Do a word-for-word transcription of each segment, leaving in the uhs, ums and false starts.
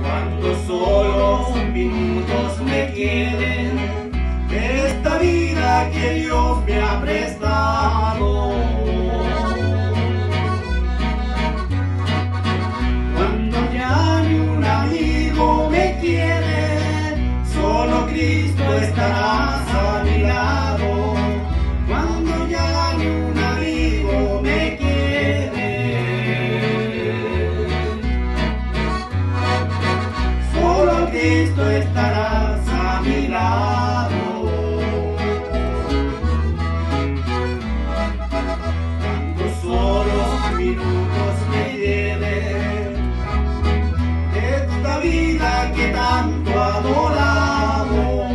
Cuando solo minutos me queden de esta vida que Dios me ha prestado. Cuando ya ni un amigo me quiere, solo Cristo estarás a mi lado. Cuando ya ni un amigo me quiere, solo Cristo estarás a mi lado. Cuando solo minutos me lleven de esta vida que tanto adoramos,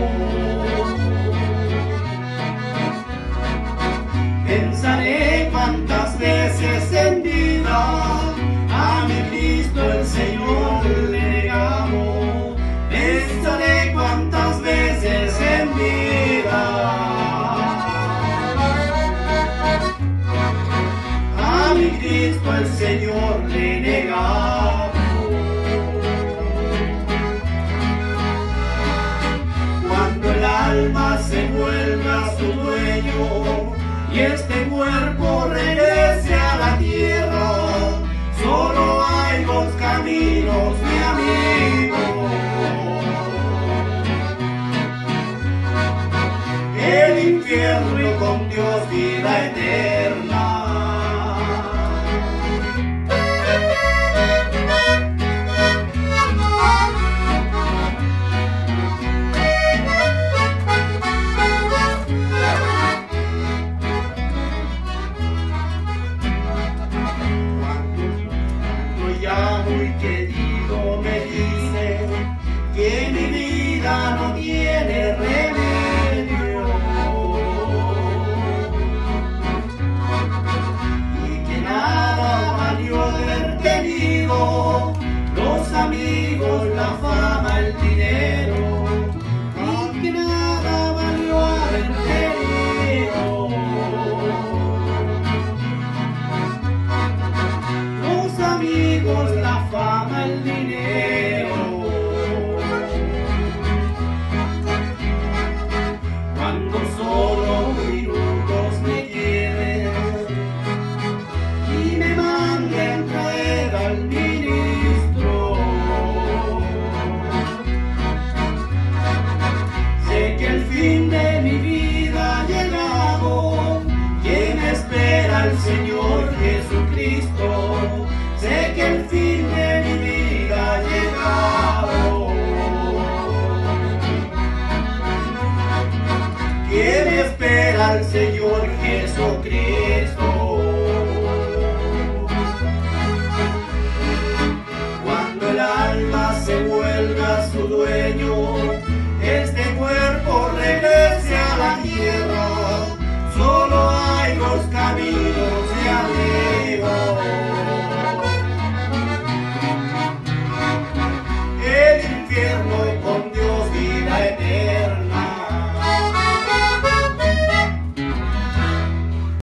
pensaré cuántas veces en vida a mi Cristo el Señor le negamos. Pensaré cuántas veces en vida a mi Cristo el Señor le negamos. Cuando el alma se vuelva a su dueño y este cuerpo regrese a la tierra, solo hay dos caminos, mi amigo: el infierno y con Dios vida eterna. Muy querido me dice que mi vida no tiene remedio y que nada valió haber tenido los amigos, la fama, el dinero, y que nada valió haber tenido los amigos, la fama, el dinero. Cuando solo minutos me queden y me manden traer al ministro, sé que el fin de mi vida ha llegado, que me espera el Señor Jesucristo. Sé que el fin de mi vida llega.